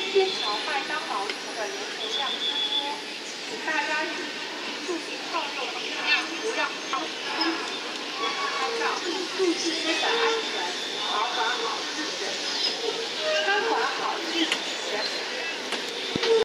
天桥麦当劳的人流量增多，请大家注意后右方向，不要超出。